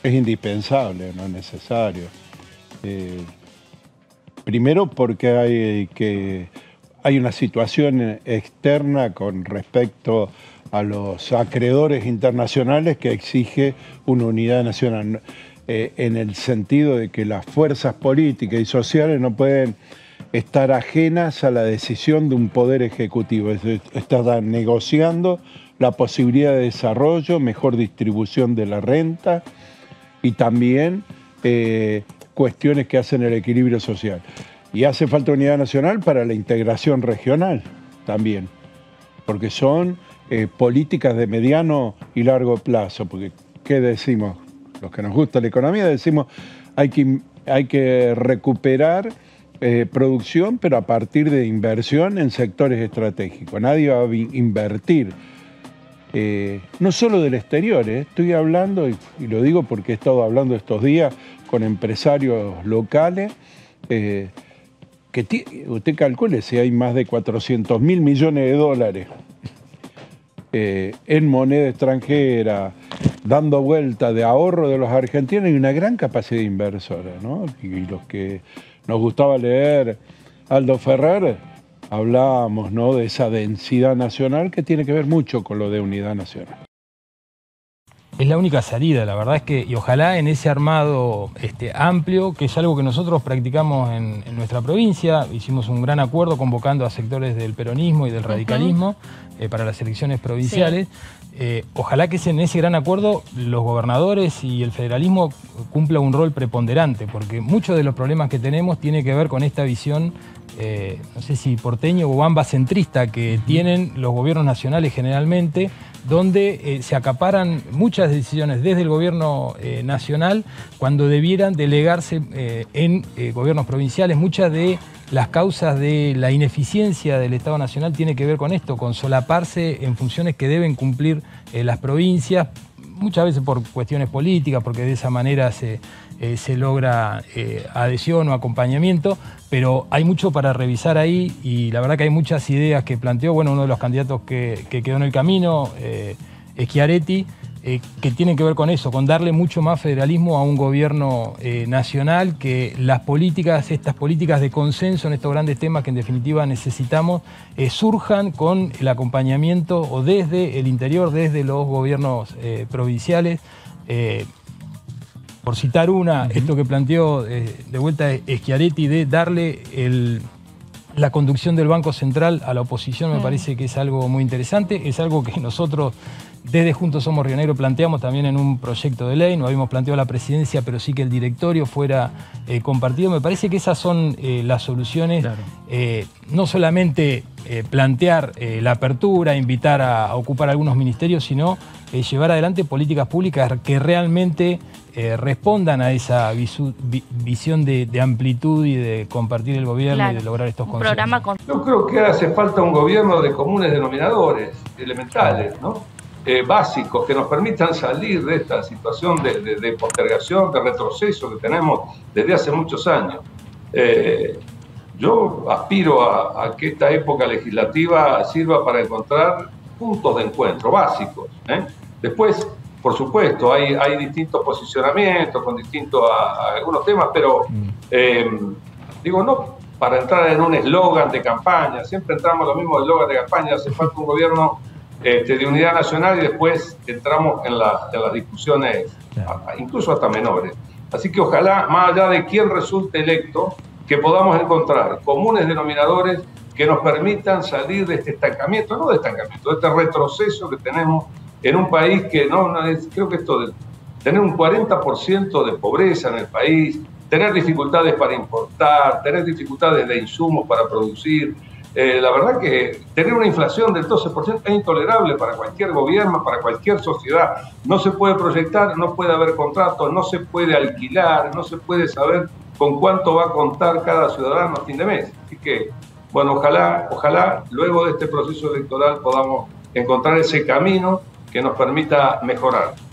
Es indispensable, no es necesario. Primero porque hay una situación externa con respecto a los acreedores internacionales que exige una unidad nacional, en el sentido de que las fuerzas políticas y sociales no pueden estar ajenas a la decisión de un poder ejecutivo. Están negociando la posibilidad de desarrollo, mejor distribución de la renta y también cuestiones que hacen el equilibrio social. Y hace falta unidad nacional para la integración regional también, porque son políticas de mediano y largo plazo. Porque, ¿qué decimos? Los que nos gusta la economía decimos hay que recuperar producción, pero a partir de inversión en sectores estratégicos. Nadie va a invertir, no solo del exterior, estoy hablando, y lo digo porque he estado hablando estos días con empresarios locales, usted calcule si hay más de 400.000 millones de dólares en moneda extranjera, dando vuelta de ahorro de los argentinos, y una gran capacidad inversora, ¿no? Y los que nos gustaba leer Aldo Ferrer, hablábamos, ¿no?, de esa densidad nacional que tiene que ver mucho con lo de unidad nacional. Es la única salida, la verdad es que, y ojalá en ese armado amplio, que es algo que nosotros practicamos en nuestra provincia, hicimos un gran acuerdo convocando a sectores del peronismo y del radicalismo para las elecciones provinciales. Sí. Ojalá que en ese gran acuerdo los gobernadores y el federalismo cumplan un rol preponderante, porque muchos de los problemas que tenemos tiene que ver con esta visión, no sé si porteño o ambacentrista, que tienen los gobiernos nacionales generalmente, donde se acaparan muchas decisiones desde el gobierno nacional cuando debieran delegarse en gobiernos provinciales. Muchas de las causas de la ineficiencia del Estado Nacional tiene que ver con esto, con solaparse en funciones que deben cumplir las provincias, muchas veces por cuestiones políticas, porque de esa manera se logra adhesión o acompañamiento, pero hay mucho para revisar ahí y la verdad que hay muchas ideas que planteó, bueno, uno de los candidatos que quedó en el camino, Schiaretti, que tienen que ver con eso, con darle mucho más federalismo a un gobierno nacional, que las políticas, estas políticas de consenso en estos grandes temas que en definitiva necesitamos, surjan con el acompañamiento o desde el interior, desde los gobiernos provinciales. Por citar una, esto que planteó de vuelta Schiaretti de darle la conducción del Banco Central a la oposición, me parece que es algo muy interesante, es algo que nosotros desde Juntos Somos Río Negro planteamos también en un proyecto de ley, no habíamos planteado la presidencia, pero sí que el directorio fuera compartido. Me parece que esas son las soluciones, claro. No solamente plantear la apertura, invitar a ocupar algunos ministerios, sino llevar adelante políticas públicas que realmente respondan a esa visión de amplitud y de compartir el gobierno, claro, y de lograr estos consensos. Yo creo que hace falta un gobierno de comunes denominadores elementales, ¿no? Básicos, que nos permitan salir de esta situación de postergación, de retroceso que tenemos desde hace muchos años. Yo aspiro a que esta época legislativa sirva para encontrar puntos de encuentro básicos, Después, por supuesto, hay distintos posicionamientos con distintos a algunos temas, pero digo, no para entrar en un eslogan de campaña, siempre entramos en los mismos eslogans de campaña, hace falta un gobierno de unidad nacional y después entramos en las discusiones, incluso hasta menores. Así que ojalá, más allá de quién resulte electo, que podamos encontrar comunes denominadores que nos permitan salir de este estancamiento, no de estancamiento, de este retroceso que tenemos en un país que creo que esto de tener un 40% de pobreza en el país, tener dificultades para importar, tener dificultades de insumos para producir, la verdad que tener una inflación del 12% es intolerable para cualquier gobierno, para cualquier sociedad. No se puede proyectar, no puede haber contratos, no se puede alquilar, no se puede saber con cuánto va a contar cada ciudadano a fin de mes. Así que, bueno, ojalá luego de este proceso electoral podamos encontrar ese camino que nos permita mejorar.